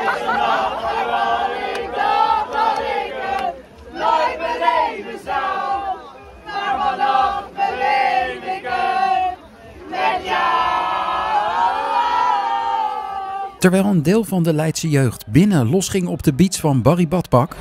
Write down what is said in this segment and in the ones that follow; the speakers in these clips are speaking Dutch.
Terwijl een deel van de Leidse jeugd binnen losging op de beats van Barry Badpak,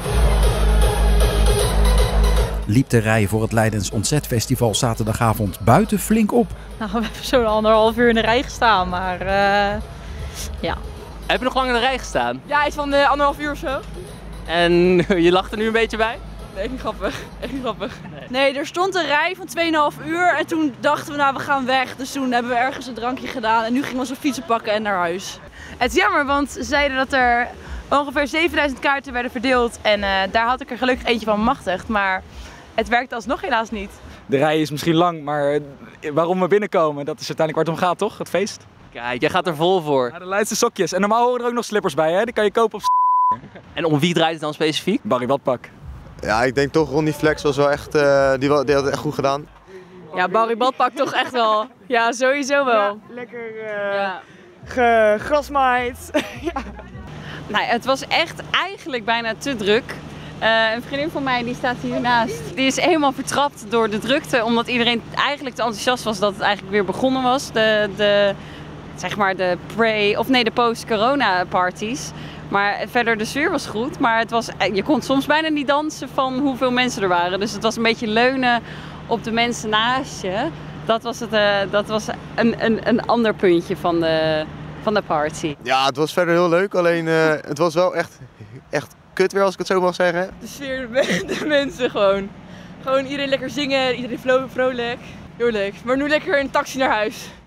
liep de rij voor het Leidens Ontzetfestival zaterdagavond buiten flink op. Nou, we hebben zo'n 1,5 uur in de rij gestaan, maar ja. Heb je nog lang in de rij gestaan? Ja, iets van 1,5 uur of zo. En je lacht er nu een beetje bij? Nee, echt niet grappig. Echt niet grappig. Nee, er stond een rij van 2,5 uur en toen dachten we, nou, we gaan weg. Dus toen hebben we ergens een drankje gedaan en nu gingen we onze fietsen pakken en naar huis. Het is jammer, want ze zeiden dat er ongeveer 7000 kaarten werden verdeeld en daar had ik er gelukkig eentje van bemachtigd, maar het werkte alsnog helaas niet. De rij is misschien lang, maar waarom we binnenkomen, dat is uiteindelijk waar het om gaat, toch? Het feest. Kijk, jij gaat er vol voor. Ja, de Leidse sokjes. En normaal horen er ook nog slippers bij, hè? Die kan je kopen op En om wie draait het dan specifiek? Barry Badpak. Ja, ik denk toch Ronnie Flex was wel echt, die had het echt goed gedaan. Ja, Barry Badpak toch echt wel. Ja, sowieso wel. Ja, lekker gegrasmaaid. Ja. Nou, het was echt eigenlijk bijna te druk. Een vriendin van mij die staat hiernaast. Die is helemaal vertrapt door de drukte, omdat iedereen eigenlijk te enthousiast was dat het eigenlijk weer begonnen was. Zeg maar de de post-corona parties. Maar verder de sfeer was goed, maar je kon soms bijna niet dansen van hoeveel mensen er waren. Dus het was een beetje leunen op de mensen naast je. Dat was een ander puntje van de party. Ja, het was verder heel leuk, alleen het was wel echt kut weer als ik het zo mag zeggen. De sfeer, de mensen gewoon. Gewoon iedereen lekker zingen, iedereen vrolijk. Heel leuk. Maar nu lekker in een taxi naar huis.